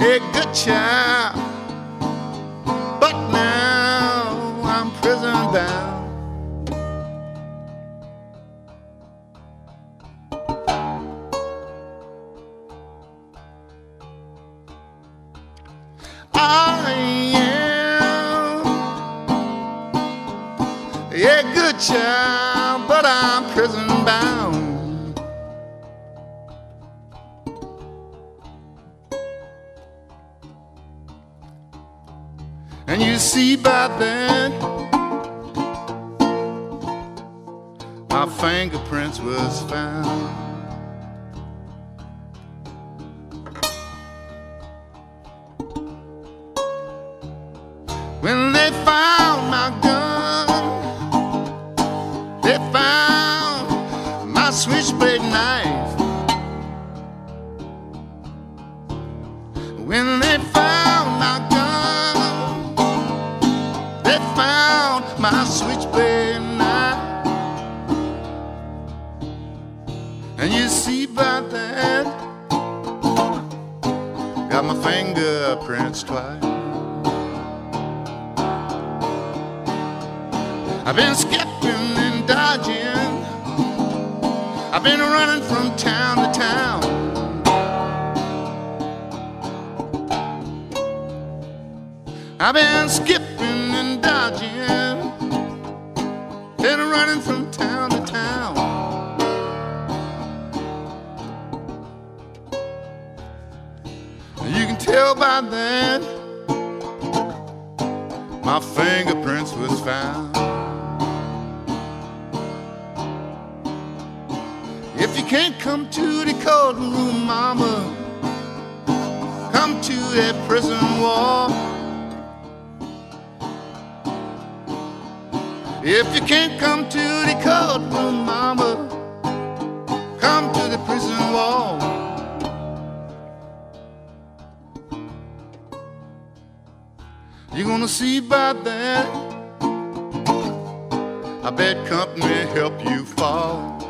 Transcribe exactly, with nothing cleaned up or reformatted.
a good child, but now I'm prison bound. I am a good child, but I'm prison bound. And you see by then my fingerprints was found. When they found my gun, they found my switchblade knife. When they found my gun, they found my switchblade knife. And you see about that, got my fingerprints twice. I've been skipping and dodging, I've been running from town to town. I've been skipping and dodging, been running from town to town. You can tell by that my fingerprints was found. If you can't come to the courtroom, mama, come to that prison wall. If you can't come to the courtroom, mama, come to the prison wall. You're gonna see about that. I bet company help you fall.